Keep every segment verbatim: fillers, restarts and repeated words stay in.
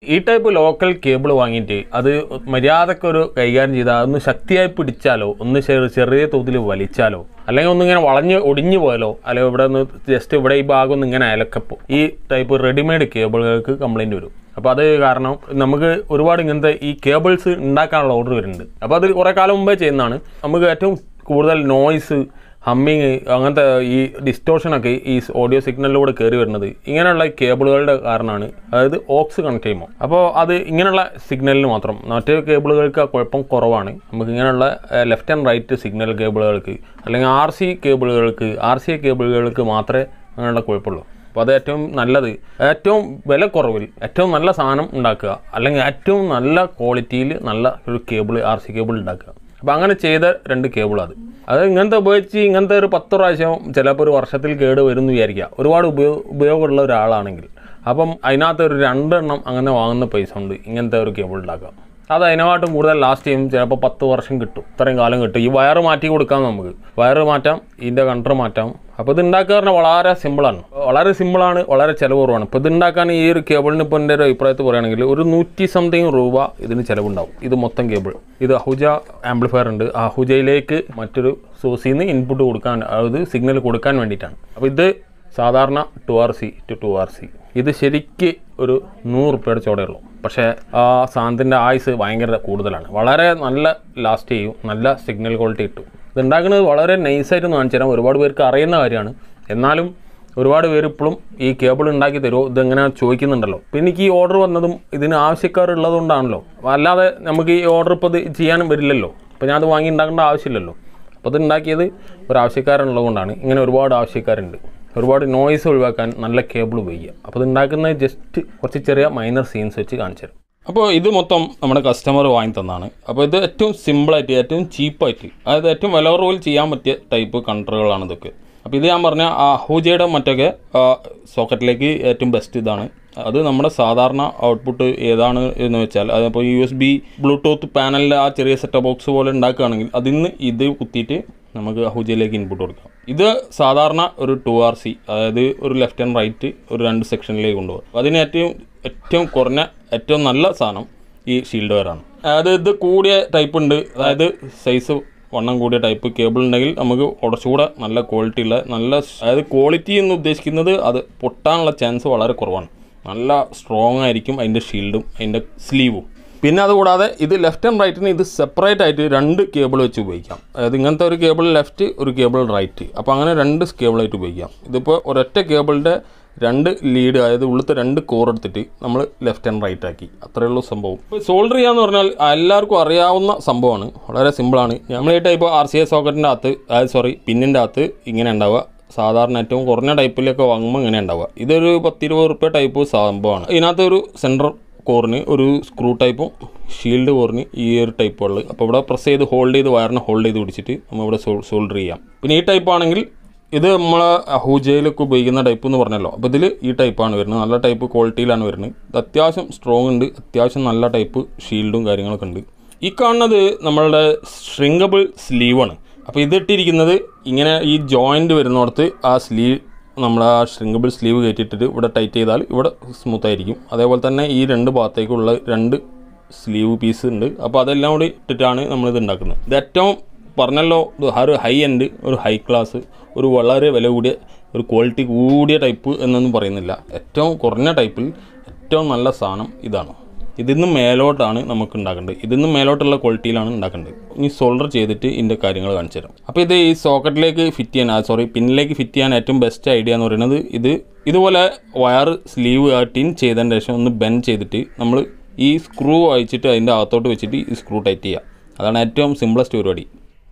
ഈ type local cable വാങ്ങിയിട്ട് അത് മര്യാദക്കൊരു കൈകാര്യം ചെയ്താൽ ഒന്ന് ശക്തിയായി പിടിച്ചാലോ ഒന്ന് ചെറിയ തോതിൽ വലിച്ചാലോ അല്ലെങ്കിൽ ഒന്നിങ്ങനെ വളഞ്ഞ് ഒടിഞ്ഞു പോയാലോ അല്ലെങ്കിൽ ഇവിടെ ഒന്ന് ജസ്റ്റ് ഇവിടെ ഈ ഭാഗം ഒന്ന് ഇങ്ങനെ അലക്കപ്പോൾ ഈ ടൈപ്പ് റെഡിമെയ്ഡ് കേബിളുകൾക്ക് കംപ്ലൈൻറ്റ് വരും. അപ്പോൾ അത് കാരണം നമുക്ക് ഒരുപാട് ഇങ്ങനത്തെ ഈ കേബിൾസ് ഉണ്ടാക്കാനുള്ള ഓർഡർ വരുന്നുണ്ട്. അപ്പോൾ അത് കുറേ കാലം മുമ്പേ ചെയ്യുന്നതാണ്. നമുക്ക് ഏറ്റവും കൂടുതൽ നോയ്സ്, ഹമ്മിങ്, അങ്ങനത്തെ ഈ ഡിസ്റ്റോർഷനൊക്കെ ഈ ഓഡിയോ സിഗ്നലിലൂടെ കയറി വരുന്നത് ഇങ്ങനെയുള്ള കേബിളുകളുടെ കാരണമാണ്. അതായത് ഓക്സ് കണക്ട് ചെയ്യുമ്പോൾ അപ്പോൾ അത് ഇങ്ങനെയുള്ള സിഗ്നലിന് മാത്രം, മറ്റേ കേബിളുകൾക്ക് ആ കുഴപ്പം കുറവാണ്. നമുക്ക് ഇങ്ങനെയുള്ള ലെഫ്റ്റ് ആൻഡ് റൈറ്റ് സിഗ്നൽ കേബിളുകൾക്ക് അല്ലെങ്കിൽ ആർ സി കേബിളുകൾക്ക് ആർ സി കേബിളുകൾക്ക് മാത്രമേ അങ്ങനെയുള്ള കുഴപ്പമുള്ളൂ. അപ്പോൾ അത് ഏറ്റവും നല്ലത് ഏറ്റവും വില കുറവിൽ ഏറ്റവും നല്ല സാധനം ഉണ്ടാക്കുക, അല്ലെങ്കിൽ ഏറ്റവും നല്ല ക്വാളിറ്റിയിൽ നല്ല ഒരു കേബിൾ ആർ സി കേബിൾ ഉണ്ടാക്കുക. അപ്പോൾ അങ്ങനെ ചെയ്ത രണ്ട് കേബിൾ അത് അത് ഇങ്ങനത്തെ ഉപയോഗിച്ച് ഇങ്ങനത്തെ ഒരു പത്ത് പ്രാവശ്യം ചിലപ്പോൾ ഒരു വർഷത്തിൽ കേട് വരും എന്ന് വിചാരിക്കുക, ഒരുപാട് ഉപയോഗ ഉപയോഗമുള്ള ഒരാളാണെങ്കിൽ. അപ്പം അതിനകത്ത് ഒരു രണ്ടെണ്ണം അങ്ങനെ വാങ്ങുന്ന പൈസ കൊണ്ട് ഇങ്ങനത്തെ ഒരു കേബിൾ ഉണ്ടാക്കാം. അത് അതിനെക്കാട്ടും കൂടുതൽ ലാസ്റ്റ് ചെയ്യും, ചിലപ്പോൾ പത്ത് വർഷം കിട്ടും, ഇത്രയും കാലം കിട്ടും. ഈ വയറ് മാറ്റി കൊടുക്കാം, നമുക്ക് വയറ് മാറ്റാം, ഇതിൻ്റെ കണ്ടർ മാറ്റാം. അപ്പോൾ ഇത് ഉണ്ടാക്കുക പറഞ്ഞാൽ വളരെ സിമ്പിളാണ്, വളരെ സിമ്പിളാണ്, വളരെ ചിലവ് കുറവാണ്. ഇപ്പോൾ ഇത് ഉണ്ടാക്കാൻ ഈ ഒരു കേബിളിന് ഇപ്പോൾ എൻ്റെ ഒരു അഭിപ്രായത്തിൽ പറയുകയാണെങ്കിൽ ഒരു നൂറ്റി സംതിങ് രൂപ ഇതിന് ചിലവുണ്ടാവും. ഇത് മൊത്തം കേബിൾ. ഇത് അഹുജ ആംപ്ലിഫയർ ഉണ്ട്, ആ അഹുജയിലേക്ക് മറ്റൊരു സോഴ്സിൽ നിന്ന് ഇൻപുട്ട് കൊടുക്കാൻ, അതായത് സിഗ്നൽ കൊടുക്കാൻ വേണ്ടിയിട്ടാണ്. അപ്പോൾ ഇത് സാധാരണ two R C two two R C ഇത് ശരിക്ക് ഒരു നൂറ് റുപ്യയുടെ ചോടയുള്ളൂ. പക്ഷേ ആ സാധനത്തിൻ്റെ ആയുസ് ഭയങ്കര കൂടുതലാണ്, വളരെ നല്ല ലാസ്റ്റ് ചെയ്യും, നല്ല സിഗ്നൽ ക്വാളിറ്റി കിട്ടും. ഇത് ഉണ്ടാക്കുന്നത് വളരെ നൈസായിട്ട് കാണിച്ചു തരാം, ഒരുപാട് പേർക്ക് അറിയുന്ന കാര്യമാണ്. എന്നാലും ഒരുപാട് പേര് ഇപ്പോഴും ഈ കേബിൾ ഉണ്ടാക്കി തരുമോ ഇതെങ്ങനെ ചോദിക്കുന്നുണ്ടല്ലോ. പിന്നെ എനിക്ക് ഈ ഓർഡർ വന്നതും ഇതിന് ആവശ്യക്കാരുള്ളത് കൊണ്ടാണല്ലോ, അല്ലാതെ നമുക്ക് ഈ ഓർഡർ ഇപ്പോൾ ഇത് ചെയ്യാനും വരില്ലല്ലോ. അപ്പോൾ ഞാൻ അത് വാങ്ങി ഉണ്ടാക്കേണ്ട ആവശ്യമില്ലല്ലോ. അപ്പോൾ ഇത് ഉണ്ടാക്കിയത് ഒരു ആവശ്യക്കാരുള്ളത് കൊണ്ടാണ്. ഇങ്ങനെ ഒരുപാട് ആവശ്യക്കാരുണ്ട്. ഒരുപാട് നോയ്സ് ഒഴിവാക്കാൻ നല്ല കേബിൾ ഉപയോഗിക്കുക. അപ്പോൾ ഇത് ഉണ്ടാക്കുന്നത് ജസ്റ്റ് കുറച്ച് ചെറിയ മൈനർ സീൻസ് വെച്ച് കാണിച്ചു തരും. അപ്പോൾ ഇത് മൊത്തം നമ്മുടെ കസ്റ്റമർ വാങ്ങി തന്നാണ്. അപ്പോൾ ഇത് ഏറ്റവും സിമ്പിളായിട്ട് ഏറ്റവും ചീപ്പായിട്ട്, അതായത് ഏറ്റവും വില കുറവിൽ ചെയ്യാൻ പറ്റിയ ടൈപ്പ് കൺട്രോളുകളാണ് ഇതൊക്കെ. അപ്പോൾ ഇത് ഞാൻ പറഞ്ഞ ആ ഹൂജയുടെ മറ്റൊക്കെ സോക്കറ്റിലേക്ക് ഏറ്റവും ബെസ്റ്റ് ഇതാണ്. അത് നമ്മുടെ സാധാരണ ഔട്ട്പുട്ട് ഏതാണ് എന്ന് വെച്ചാൽ അതിപ്പോൾ യു എസ് ബി ബ്ലൂടൂത്ത് പാനലിൻ്റെ ആ ചെറിയ സെറ്റപ്പ് ബോക്സ് പോലെ ഉണ്ടാക്കുകയാണെങ്കിൽ അതിൽ നിന്ന് ഇത് കുത്തിയിട്ട് നമുക്ക് അഹുജയിലേക്ക് ഇൻപുട്ട് കൊടുക്കാം. ഇത് സാധാരണ ഒരു ടു ആർ സി, അതായത് ഒരു ലെഫ്റ്റ് ആൻഡ് റൈറ്റ് ഒരു രണ്ട് സെക്ഷനിലേക്ക് കൊണ്ടുപോകും. അതിന് ഏറ്റവും ഏറ്റവും കുറഞ്ഞ ഏറ്റവും നല്ല സാധനം ഈ ഷീൽഡ് വയറാണ്. അതായത് ഇത് കൂടിയ ടൈപ്പ് ഉണ്ട്, അതായത് സൈസ് വണ്ണം കൂടിയ ടൈപ്പ് കേബിൾ ഉണ്ടെങ്കിൽ നമുക്ക് കുറച്ചുകൂടെ നല്ല ക്വാളിറ്റി ഉള്ള നല്ല, അതായത് ക്വാളിറ്റി എന്ന് ഉദ്ദേശിക്കുന്നത് അത് പൊട്ടാനുള്ള ചാൻസ് വളരെ കുറവാണ്. നല്ല സ്ട്രോങ് ആയിരിക്കും അതിൻ്റെ ഷീൽഡും അതിൻ്റെ സ്ലീവും. പിന്നെ അതുകൂടാതെ ഇത് ലെഫ്റ്റ് ആൻഡ് റൈറ്റിന് ഇത് സെപ്പറേറ്റ് ആയിട്ട് രണ്ട് കേബിൾ വെച്ച് ഉപയോഗിക്കാം. അതായത് ഇങ്ങനത്തെ ഒരു കേബിൾ ലെഫ്റ്റ്, ഒരു കേബിൾ റൈറ്റ്. അപ്പോൾ അങ്ങനെ രണ്ട് കേബിളായിട്ട് ഉപയോഗിക്കാം. ഇതിപ്പോൾ ഒരൊറ്റ കേബിളിൻ്റെ രണ്ട് ലീഡ്, അതായത് ഉള്ളത്തെ രണ്ട് കോർ എടുത്തിട്ട് നമ്മൾ ലെഫ്റ്റ് ആൻഡ് റൈറ്റ് ആക്കി, അത്രയേ ഉള്ളൂ സംഭവം. ഇപ്പോൾ സോൾഡർ ചെയ്യാന്ന് പറഞ്ഞാൽ എല്ലാവർക്കും അറിയാവുന്ന സംഭവമാണ്, വളരെ സിമ്പിളാണ്. നമ്മൾ ഈ ടൈപ്പ് ആർ സി എ സോക്കറ്റിൻ്റെ അകത്ത്, അതായത് സോറി പിന്നിൻ്റെ അകത്ത് ഇങ്ങനെ ഉണ്ടാവുക. സാധാരണ ഏറ്റവും കുറഞ്ഞ ടൈപ്പിലൊക്കെ വാങ്ങുമ്പോൾ ഇങ്ങനെ ഉണ്ടാവുക. ഇതൊരു പത്തിരുപത് റുപ്യ ടൈപ്പ് സംഭവമാണ്. ഇതിനകത്ത് ഒരു സെൻട്രൽ കോറിന് ഒരു സ്ക്രൂ ടൈപ്പും ഷീൽഡ് കോറിന് ഈ ഒരു ടൈപ്പുള്ളത്. അപ്പോൾ ഇവിടെ പ്രസ് ചെയ്ത് ഹോൾഡ് ചെയ്ത് വയറിനെ ഹോൾഡ് ചെയ്ത് പിടിച്ചിട്ട് നമ്മളിവിടെ സോ സോൾഡർ ചെയ്യാം. പിന്നെ ഈ ടൈപ്പ് ആണെങ്കിൽ ഇത് നമ്മൾ അഹൂജയിലൊക്കെ ഉപയോഗിക്കുന്ന ടൈപ്പ് എന്ന് പറഞ്ഞല്ലോ. അപ്പോൾ ഇതിൽ ഈ ടൈപ്പാണ് വരുന്നത്, നല്ല ടൈപ്പ് ക്വാളിറ്റിയിലാണ് വരുന്നത്. ഇത് അത്യാവശ്യം സ്ട്രോങ് ഉണ്ട്, അത്യാവശ്യം നല്ല ടൈപ്പ് ഷീൽഡും കാര്യങ്ങളൊക്കെ ഉണ്ട്. ഈ കാണുന്നത് നമ്മളുടെ ഷ്രിങ്കബിൾ സ്ലീവാണ്. അപ്പോൾ ഇതിട്ടിരിക്കുന്നത് ഇങ്ങനെ ഈ ജോയിൻ്റ് വരുന്നിടത്ത് ആ സ്ലീവ് നമ്മൾ ആ ഷ്രിങ്കബിൾ സ്ലീവ് കയറ്റിയിട്ടിട്ട് ഇവിടെ ടൈറ്റ് ചെയ്താൽ ഇവിടെ സ്മൂത്ത് ആയിരിക്കും. അതേപോലെ തന്നെ ഈ രണ്ട് ഭാഗത്തേക്കുള്ള രണ്ട് സ്ലീവ് പീസ് ഉണ്ട്. അപ്പോൾ അതെല്ലാം കൂടി ഇട്ടിട്ടാണ് നമ്മളിത് ഉണ്ടാക്കുന്നത്. ഇത് ഏറ്റവും പറഞ്ഞല്ലോ ഒരു ഹൈ എൻഡ്, ഒരു ഹൈ ക്ലാസ്, ഒരു വളരെ വില കൂടിയ, ഒരു ക്വാളിറ്റി കൂടിയ ടൈപ്പ് എന്നൊന്നും പറയുന്നില്ല. ഏറ്റവും കുറഞ്ഞ ടൈപ്പിൽ ഏറ്റവും നല്ല സാധനം ഇതാണ്. ഇതിന്ന് മേലോട്ടാണ് നമുക്ക് ഉണ്ടാക്കേണ്ടത്, ഇതിന്ന് മേലോട്ടുള്ള ക്വാളിറ്റിയിലാണ് ഉണ്ടാക്കേണ്ടത്. ഇനി സോൾഡർ ചെയ്തിട്ട് ഇതിൻ്റെ കാര്യങ്ങൾ കാണിച്ചു തരാം. അപ്പോൾ ഇത് ഈ സോക്കറ്റിലേക്ക് ഫിറ്റ് ചെയ്യാൻ, സോറി പിന്നിലേക്ക് ഫിറ്റ് ചെയ്യാൻ ഏറ്റവും ബെസ്റ്റ് ഐഡിയ എന്ന് പറയുന്നത് ഇത് ഇതുപോലെ വയർ സ്ലീവ് ടിൻ ചെയ്തതിന് ശേഷം ഒന്ന് ബെൻഡ് ചെയ്തിട്ട് നമ്മൾ ഈ സ്ക്രൂ അയച്ചിട്ട് അതിൻ്റെ അകത്തോട്ട് വെച്ചിട്ട് ഈ സ്ക്രൂ ടൈറ്റ് ചെയ്യുക. അതാണ് ഏറ്റവും സിമ്പിളസ്റ്റ് പരിപാടി.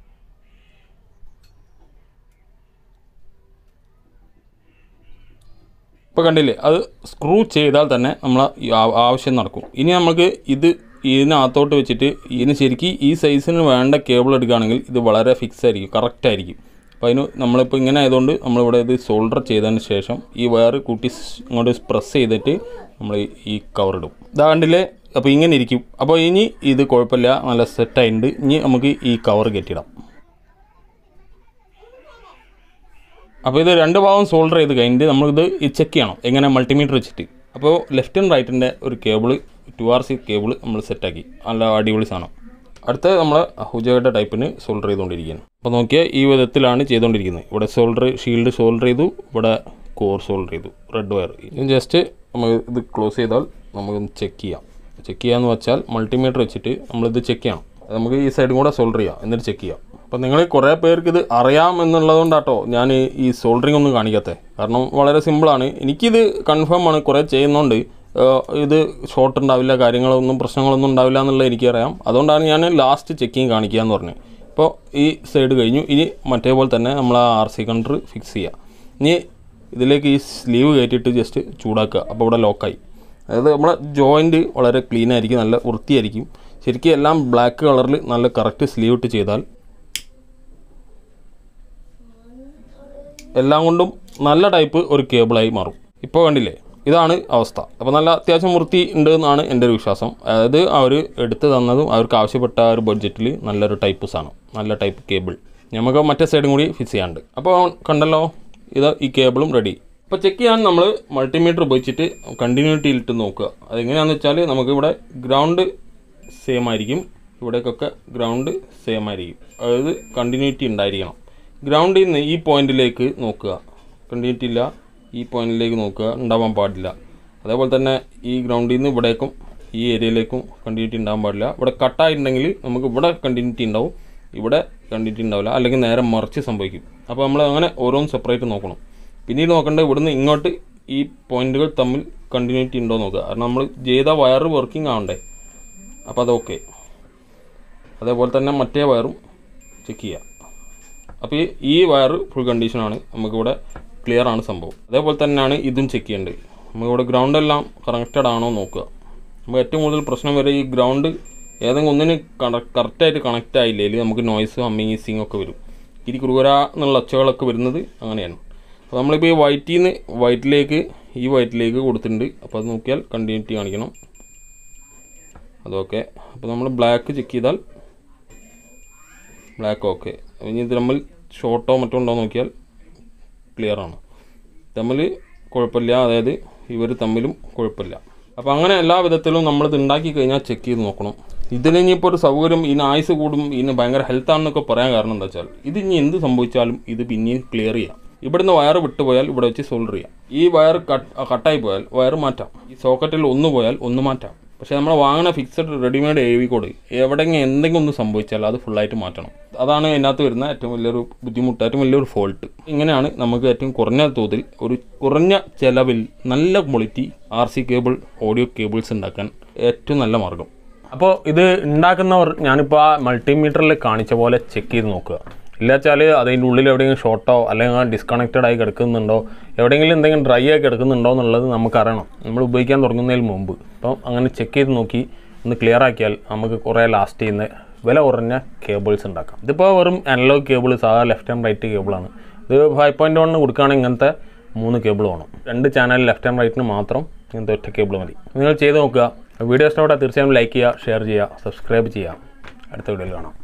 ഇപ്പോൾ കണ്ടില്ലേ, അത് സ്ക്രൂ ചെയ്താൽ തന്നെ നമ്മൾ ആവശ്യം നടക്കും. ഇനി നമുക്ക് ഇത് ഇതിനകത്തോട്ട് വെച്ചിട്ട് ഇതിന് ശരിക്കും ഈ സൈസിന് വേണ്ട കേബിൾ എടുക്കുകയാണെങ്കിൽ ഇത് വളരെ ഫിക്സ് ആയിരിക്കും, കറക്റ്റ് ആയിരിക്കും. അപ്പോൾ അതിന് നമ്മളിപ്പോൾ ഇങ്ങനെ ആയതുകൊണ്ട് നമ്മളിവിടെ ഇത് സോൾഡർ ചെയ്തതിന് ശേഷം ഈ വയർ കൂട്ടി ഇങ്ങോട്ട് പ്രസ് ചെയ്തിട്ട് നമ്മൾ ഈ കവർ ഇടും. ഇതാ കണ്ടില്ലേ, അപ്പോൾ ഇങ്ങനെ ഇരിക്കും. അപ്പോൾ ഇനി ഇത് കുഴപ്പമില്ല, നല്ല സെറ്റായിട്ടുണ്ട്. ഇനി നമുക്ക് ഈ കവർ കയറ്റിയിടാം. അപ്പോൾ ഇത് രണ്ട് ഭാഗം സോൾഡർ ചെയ്ത് കഴിഞ്ഞിട്ട് നമ്മളിത് ചെക്ക് ചെയ്യണം എങ്ങനെ മൾട്ടിമീറ്റർ വെച്ചിട്ട്. അപ്പോൾ ലെഫ്റ്റ് ആൻഡ് റൈറ്റിൻ്റെ ഒരു cable two R C cable നമ്മൾ സെറ്റാക്കി. നല്ല അടിപൊളി സാധനം. അടുത്ത നമ്മൾ ഹുജയുടെ ടൈപ്പിന് സോൾഡർ ചെയ്തുകൊണ്ടിരിക്കുകയാണ്. അപ്പോൾ നോക്കിയാൽ ഈ വിധത്തിലാണ് ചെയ്തുകൊണ്ടിരിക്കുന്നത്. ഇവിടെ സോൾഡർ ഷീൽഡ് സോൾഡർ ചെയ്തു, ഇവിടെ കോർ സോൾഡർ ചെയ്തു, റെഡ് വയർ. ഇത് ജസ്റ്റ് നമുക്ക് ഇത് ക്ലോസ് ചെയ്താൽ നമുക്കൊന്ന് ചെക്ക് ചെയ്യാം. ചെക്ക് ചെയ്യാമെന്ന് വെച്ചാൽ മൾട്ടിമീറ്റർ വെച്ചിട്ട് നമ്മളിത് ചെക്ക് ചെയ്യണം. നമുക്ക് ഈ സൈഡും കൂടെ സോൾഡർ ചെയ്യാം, എന്നിട്ട് ചെക്ക് ചെയ്യാം. അപ്പോൾ നിങ്ങൾ കുറേ പേർക്ക് ഇത് അറിയാം എന്നുള്ളതുകൊണ്ടാട്ടോ ഞാൻ ഈ സോൾഡറിങ് ഒന്നും കാണിക്കാത്തത്. കാരണം വളരെ സിമ്പിളാണ്. എനിക്കിത് കൺഫേം ആണ്, കുറേ ചെയ്യുന്നതുകൊണ്ട് ഇത് ഷോർട്ട് ഉണ്ടാവില്ല, കാര്യങ്ങളൊന്നും പ്രശ്നങ്ങളൊന്നും ഉണ്ടാവില്ല എന്നുള്ളത് എനിക്കറിയാം. അതുകൊണ്ടാണ് ഞാൻ ലാസ്റ്റ് ചെക്കിങ് കാണിക്കുക എന്ന് പറഞ്ഞത്. ഇപ്പോൾ ഈ സൈഡ് കഴിഞ്ഞു. ഇനി മറ്റേപോലെ തന്നെ നമ്മൾ ആ ആർ സി കണ്ടർ ഫിക്സ് ചെയ്യുക. ഇനി ഇതിലേക്ക് ഈ സ്ലീവ് കയറ്റിയിട്ട് ജസ്റ്റ് ചൂടാക്കുക. അപ്പോൾ ഇവിടെ ലോക്കായി. അതായത് നമ്മളെ ജോയിൻറ്റ് വളരെ ക്ലീൻ ആയിരിക്കും, നല്ല വൃത്തിയായിരിക്കും. ശരിക്കും എല്ലാം ബ്ലാക്ക് കളറിൽ നല്ല കറക്റ്റ് സ്ലീവ് ഇട്ട് ചെയ്താൽ എല്ലാം കൊണ്ടും നല്ല ടൈപ്പ് ഒരു കേബിളായി മാറും. ഇപ്പോൾ കണ്ടില്ലേ, ഇതാണ് അവസ്ഥ. അപ്പോൾ നല്ല അത്യാവശ്യം വൃത്തി ഉണ്ട് എന്നാണ് എൻ്റെ ഒരു വിശ്വാസം. അതായത് അവർ എടുത്ത് തന്നതും അവർക്ക് ആവശ്യപ്പെട്ട ഒരു ബഡ്ജറ്റിൽ നല്ലൊരു ടൈപ്പ് സാധനം, നല്ല ടൈപ്പ് കേബിൾ. നമുക്ക് മറ്റേ സൈഡും കൂടി ഫിക്സ് ചെയ്യാനുണ്ട്. അപ്പോൾ കണ്ടല്ലോ, ഇത് ഈ കേബിളും റെഡി. അപ്പോൾ ചെക്ക് ചെയ്യാൻ നമ്മൾ മൾട്ടിമീറ്റർ ഉപയോഗിച്ചിട്ട് കണ്ടിന്യൂറ്റിയിലിട്ട് നോക്കുക. അതെങ്ങനെയാണെന്ന് വെച്ചാൽ നമുക്കിവിടെ ഗ്രൗണ്ട് സെയിം ആയിരിക്കും, ഇവിടേക്കൊക്കെ ഗ്രൗണ്ട് സെയിം ആയിരിക്കും. അതായത് കണ്ടിന്യൂറ്റി ഉണ്ടായിരിക്കണം. ഗ്രൗണ്ടിൽ നിന്ന് ഈ പോയിന്റിലേക്ക് നോക്കുക, കണ്ടിന്യൂറ്റി ഇല്ല, ഈ പോയിന്റിലേക്ക് നോക്കുക, ഉണ്ടാവാൻ പാടില്ല. അതേപോലെ തന്നെ ഈ ഗ്രൗണ്ടിൽ നിന്ന് ഇവിടേക്കും ഈ ഏരിയയിലേക്കും കണ്ടിന്യൂറ്റി ഉണ്ടാകാൻ പാടില്ല. ഇവിടെ കട്ടായിട്ടുണ്ടെങ്കിൽ നമുക്ക് ഇവിടെ കണ്ടിന്യൂറ്റി ഉണ്ടാവും, ഇവിടെ കണ്ടിന്യൂറ്റി ഉണ്ടാവില്ല, അല്ലെങ്കിൽ നേരെ മറിച്ച് സംഭവിക്കും. അപ്പോൾ നമ്മൾ അങ്ങനെ ഓരോന്നും സെപ്പറേറ്റ് നോക്കണം. പിന്നീട് നോക്കേണ്ടത് ഇവിടുന്ന് ഇങ്ങോട്ട് ഈ പോയിന്റുകൾ തമ്മിൽ കണ്ടിന്യൂറ്റി ഉണ്ടോ നോക്കുക. കാരണം നമ്മൾ ചെയ്ത വയർ വർക്കിംഗ് ആവണ്ടേ. അപ്പോൾ അതൊക്കെ അതേപോലെ തന്നെ മറ്റേ വയറും ചെക്ക് ചെയ്യുക. അപ്പോൾ ഈ വയർ ഫുൾ കണ്ടീഷനാണ്, നമുക്കിവിടെ ക്ലിയർ ആണ് സംഭവം. അതേപോലെ തന്നെയാണ് ഇതും ചെക്ക് ചെയ്യേണ്ടത്. നമുക്കിവിടെ ഗ്രൗണ്ട് എല്ലാം കണക്റ്റഡ് ആണോ നോക്കുക. നമുക്ക് ഏറ്റവും കൂടുതൽ പ്രശ്നം വരെ ഈ ഗ്രൗണ്ട് ഏതെങ്കിലും ഒന്നിന് കറക്റ്റായിട്ട് കണക്റ്റ് ആയില്ലെങ്കിൽ നമുക്ക് നോയ്സും അമ്മിങ് ഈസിങ് ഒക്കെ വരും. ഇരി കുറുകുര എന്നുള്ള ഒച്ചകളൊക്കെ വരുന്നത് അങ്ങനെയാണ്. അപ്പോൾ നമ്മളിപ്പോൾ ഈ വൈറ്റിൽ നിന്ന് വൈറ്റിലേക്ക് ഈ വൈറ്റിലേക്ക് കൊടുത്തിട്ടുണ്ട്. അപ്പോൾ അത് നോക്കിയാൽ കണ്ടിന്യൂറ്റി കാണിക്കണം, അതൊക്കെ. അപ്പോൾ നമ്മൾ ബ്ലാക്ക് ചെക്ക് ചെയ്താൽ ബ്ലാക്ക് ഓക്കെ. ഇനി ഇത് തമ്മിൽ ഷോർട്ടോ മറ്റോ ഉണ്ടോ നോക്കിയാൽ ക്ലിയർ ആണ്, തമ്മിൽ കുഴപ്പമില്ല. അതായത് ഇവർ തമ്മിലും കുഴപ്പമില്ല. അപ്പോൾ അങ്ങനെ എല്ലാ വിധത്തിലും നമ്മളിത് ഉണ്ടാക്കി കഴിഞ്ഞാൽ ചെക്ക് ചെയ്ത് നോക്കണം. ഇതിന് ഇനിയിപ്പോൾ ഒരു സൗകര്യം, ഇതിന് ആയുസ് കൂടും, ഇതിന് ഭയങ്കര ഹെൽത്താണെന്നൊക്കെ പറയാൻ കാരണം എന്താ വെച്ചാൽ ഇത് ഇനി എന്ത് സംഭവിച്ചാലും ഇത് പിന്നെയും ക്ലിയർ ചെയ്യാം. ഇവിടുന്ന് വയർ വിട്ടുപോയാൽ ഇവിടെ വെച്ച് സോൾഡർ ചെയ്യാം. ഈ വയർ കട്ട് കട്ടായി പോയാൽ വയർ മാറ്റാം. ഈ സോക്കറ്റിൽ ഒന്ന് പോയാൽ ഒന്ന് മാറ്റാം. പക്ഷേ നമ്മൾ വാങ്ങുന്ന fixed readymade A V cord എവിടെയെങ്കിലും എന്തെങ്കിലും ഒന്ന് സംഭവിച്ചാൽ അത് ഫുള്ളായിട്ട് മാറ്റണം. അതാണ് അതിനകത്ത് വരുന്ന ഏറ്റവും വലിയൊരു ബുദ്ധിമുട്ട്, ഏറ്റവും വലിയൊരു ഫോൾട്ട്. ഇങ്ങനെയാണ് നമുക്ക് ഏറ്റവും കുറഞ്ഞ തോതിൽ ഒരു കുറഞ്ഞ ചിലവിൽ നല്ല quality R C cable, audio cables ഉണ്ടാക്കാൻ ഏറ്റവും നല്ല മാർഗം. അപ്പോൾ ഇത് ഉണ്ടാക്കുന്നവർ ഞാനിപ്പോൾ ആ മൾട്ടിമീറ്ററിൽ കാണിച്ച പോലെ ചെക്ക് ചെയ്ത് നോക്കുക. ഇല്ലാച്ചാൽ അതിൻ്റെ ഉള്ളിൽ എവിടെയെങ്കിലും ഷോർട്ടോ അല്ലെങ്കിൽ ഡിസ്കണക്റ്റഡ് ആയി കിടക്കുന്നുണ്ടോ, എവിടെയെങ്കിലും എന്തെങ്കിലും ഡ്രൈ ആയി കിടക്കുന്നുണ്ടോ എന്നുള്ളത് നമുക്കറിയണം നമ്മൾ ഉപയോഗിക്കാൻ തുടങ്ങുന്നതിന് മുമ്പ്. അപ്പം അങ്ങനെ ചെക്ക് ചെയ്ത് നോക്കി ഒന്ന് ക്ലിയർ ആക്കിയാൽ നമുക്ക് കുറേ ലാസ്റ്റ് ചെയ്യുന്ന വില കുറഞ്ഞ കേബിൾസ് ഉണ്ടാക്കാം. ഇതിപ്പോൾ വെറും അനലോഗ് കേബിൾ, സാധാ ലെഫ്റ്റ് ആൻഡ് റൈറ്റ് കേബിളാണ്. ഇത് ഫൈവ് പോയിൻറ്റ് വണ്ണിന് കൊടുക്കുകയാണെങ്കിൽ ഇങ്ങനത്തെ മൂന്ന് കേബിൾ വേണം. രണ്ട് ചാനൽ ലെഫ്റ്റ് ആൻഡ് റൈറ്റിന് മാത്രം ഇങ്ങനത്തെ ഒറ്റ കേബിൾ മതി. നിങ്ങൾ ചെയ്ത് നോക്കുക. വീഡിയോ ഇഷ്ടപ്പെട്ടാൽ തീർച്ചയായും ലൈക്ക് ചെയ്യുക, ഷെയർ ചെയ്യുക, സബ്സ്ക്രൈബ് ചെയ്യുക. അടുത്ത വീഡിയോയിൽ കാണാം.